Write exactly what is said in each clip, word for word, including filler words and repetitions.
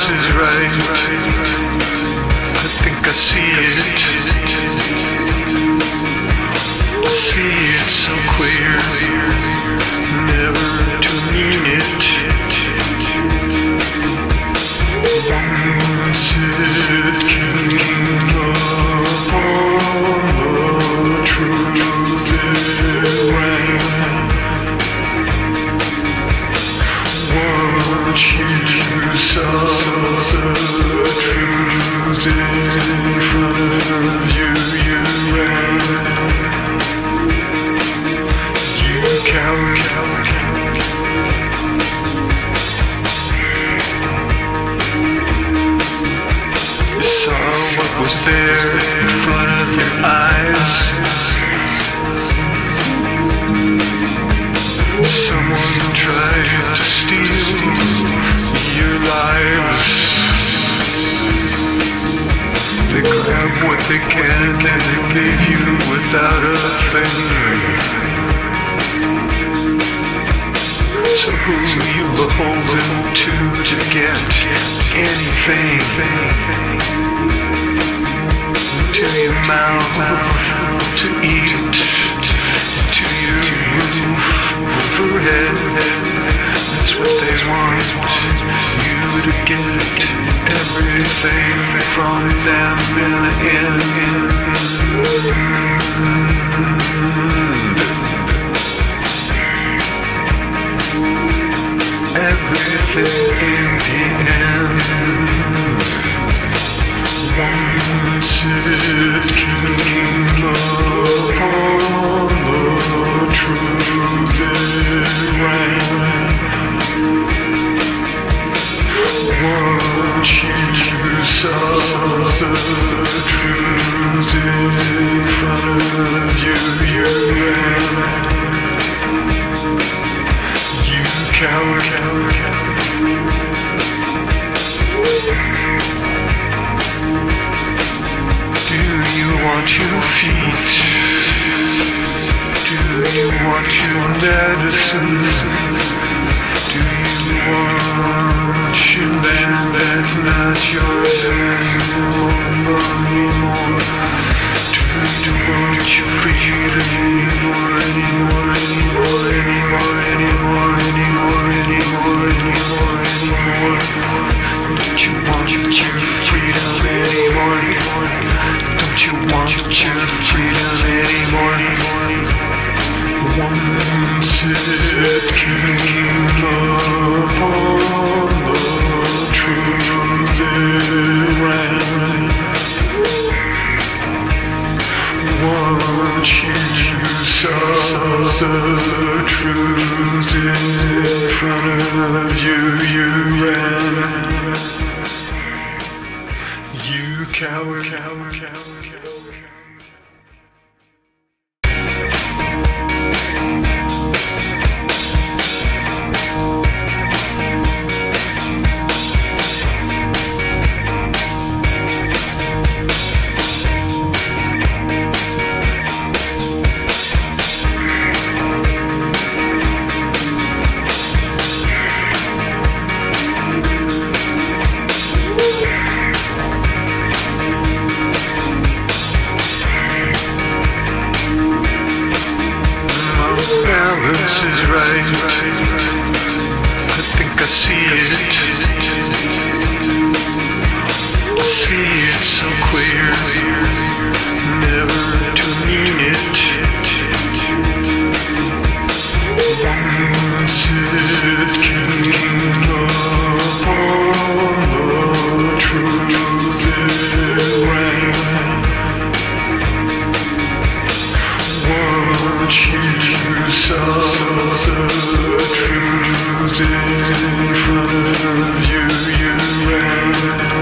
is right. I think I see it. I see it so clear, never to mean it. Once it came upon the truth it ran. Once you saw the truth in front of you, you ran. You coward, coward. You saw what was there in front of your eyes. Someone tried to steal your lives. They grab what they can and they gave you without a thing. So who are you beholden to to get anything? To your mouth, to eat, to your roof overhead. That's what they want you to get. Everything from them in the end. Everything in the end. Once it came upon the truth it ran. Once you saw the truth in front of you, you ran. You coward, coward, coward. Do you want your feet? Do you want your medicine? Do you want your land that's not yours anymore? anymore? Do you want your freedom anymore, anymore, anymore, anymore, anymore, anymore, anymore, anymore, anymore? Don't you want your freedom anymore? Don't you want your freedom anymore? Once it came upon the truth it ran. Once you saw the truth in front of you, you ran. You coward, coward, coward, coward. Balance is right. I think I see it. I see it so clear, never to mean it. Once it came upon the truth it ran. Once you saw the truth in front of you, you ran.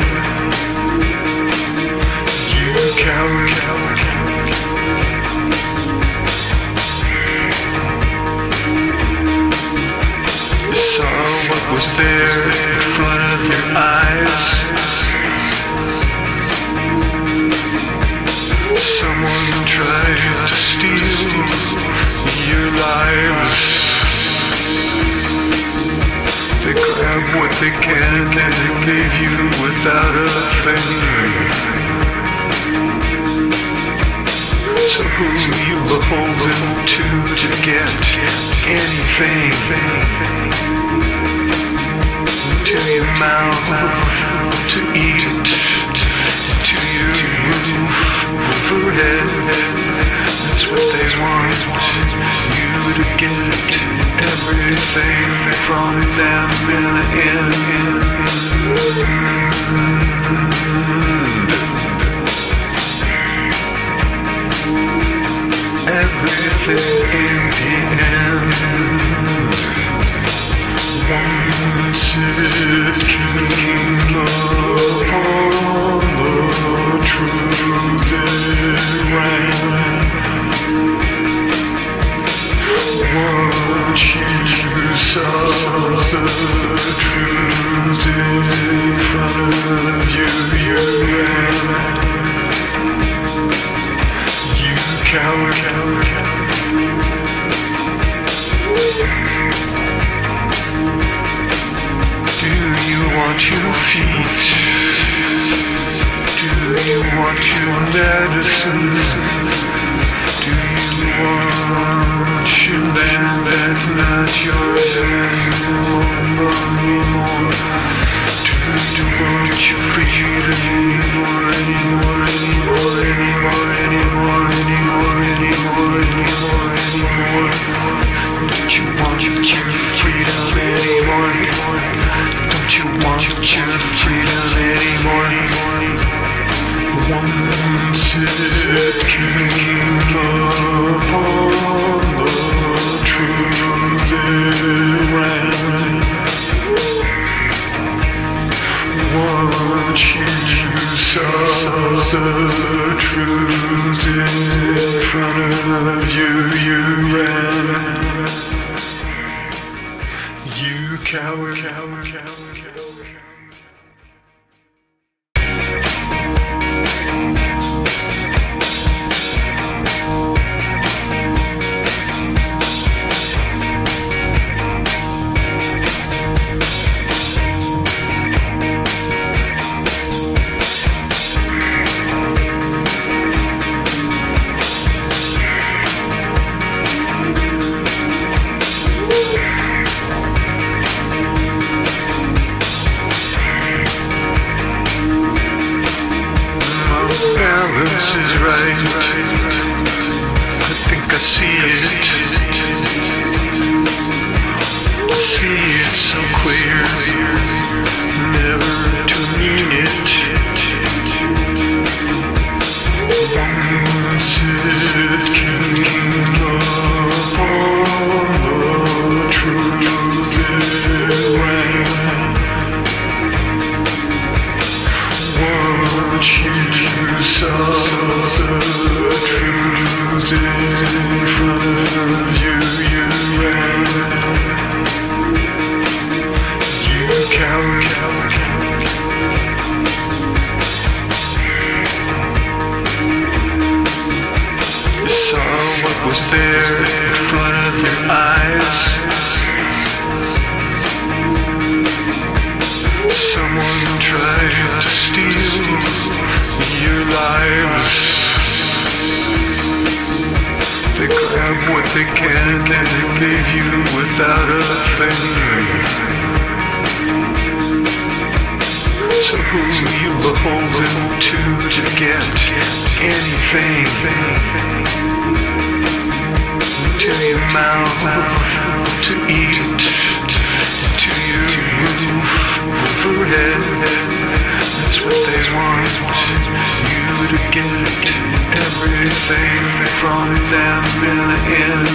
You coward, coward, coward. You saw what was there in front of your eyes. Someone tried to steal your lives. They grab what they can and they leave you without a thing. So who are you beholden to to get anything? To your mouth, to eat, to your roof overhead. That's what they want you to get. Everything from them in the end. Everything in the end. Once it came upon the truth it ran. Once you saw the truth in front of you, you ran. You coward, coward, do you want your feet? Do you want your medicine? Do you want your land that's not yours anymore? Do you want your freedom anymore, anymore, anymore, anymore, anymore, anymore, anymore, anymore, anymore? Don't you want your freedom anymore? Don't you want your freedom anymore? Once it came upon the truth it ran. Once you saw the truth in front of you, you ran. You coward, coward, coward, coward. Balance is right. I think I see it. I see it so clear. Never to mean it. Once it came upon the truth it ran. Once you saw the truth in front of you, you ran. You coward, coward, coward. You saw what was there in front of your eyes. Someone tried to steal your lives. They grab what they can and they leave you without a thing. So who are you beholden to to get anything? To your mouth, to eat, to your roof overhead. That's what they want you to get. Everything from them in the end.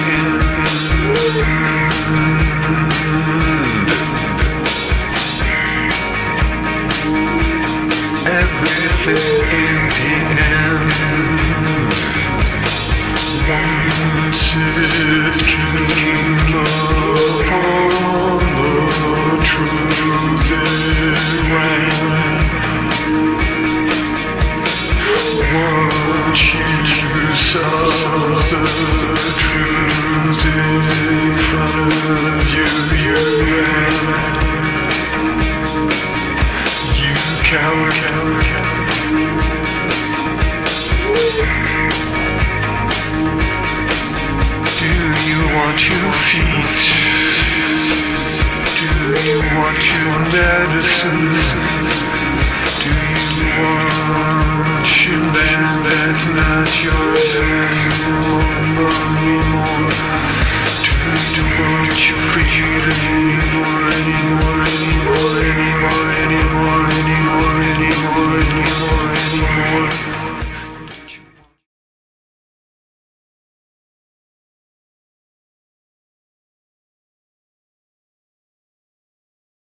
Everything in the end. Once it came upon the truth it ran. Once you saw the truth in front of you, you ran. two feet? Do you want your medicine? Do you want your land that's not yours anymore? anymore? Do you want your freedom anymore, anymore?